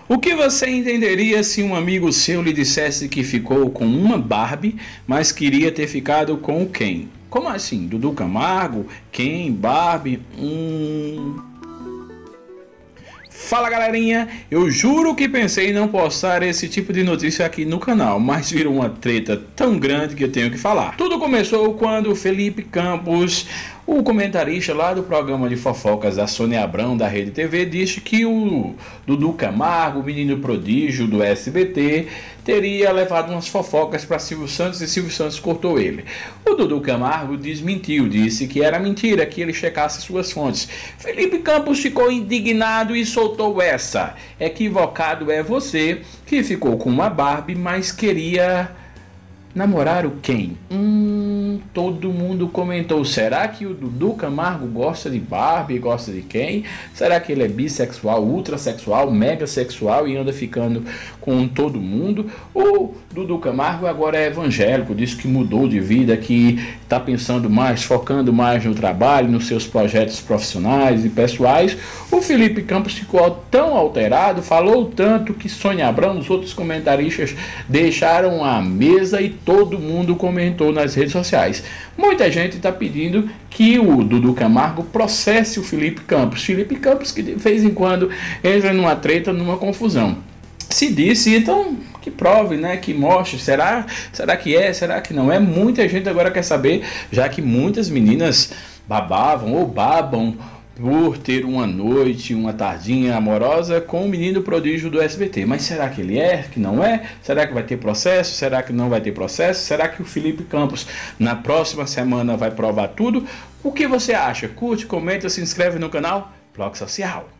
O que você entenderia se um amigo seu lhe dissesse que ficou com uma Barbie, mas queria ter ficado com o Ken? Como assim? Dudu Camargo? Ken? Barbie? Fala galerinha, eu juro que pensei em não postar esse tipo de notícia aqui no canal, mas virou uma treta tão grande que eu tenho que falar. Tudo começou quando o Felipe Campos, o comentarista lá do programa de fofocas da Sônia Abrão da Rede TV, disse que o Dudu Camargo, o menino prodígio do SBT, teria levado umas fofocas para Silvio Santos e Silvio Santos cortou ele. O Dudu Camargo desmentiu, disse que era mentira, que ele checasse suas fontes. Felipe Campos ficou indignado e soltou essa: equivocado é você que ficou com uma Barbie, mas queria namorar o Ken. Todo mundo comentou: será que o Dudu Camargo gosta de Barbie, gosta de Ken? Será que ele é bissexual, ultrasexual, megasexual e anda ficando com todo mundo? O Dudu Camargo agora é evangélico, disse que mudou de vida, que está pensando mais, focando mais no trabalho, nos seus projetos profissionais e pessoais. O Felipe Campos ficou tão alterado, falou tanto que Sônia Abrão, os outros comentaristas deixaram a mesa e todo mundo comentou nas redes sociais. Muita gente está pedindo que o Dudu Camargo processe o Felipe Campos. Felipe Campos que de vez em quando entra numa treta, numa confusão. Se disse, então que prove, né? Que mostre. Será que é? Será que não é? Muita gente agora quer saber, já que muitas meninas babavam ou babam por ter uma noite, uma tardinha amorosa com o menino prodígio do SBT. Mas será que ele é? Que não é? Será que vai ter processo? Será que não vai ter processo? Será que o Felipe Campos na próxima semana vai provar tudo? O que você acha? Curte, comenta, se inscreve no canal Bloco Social.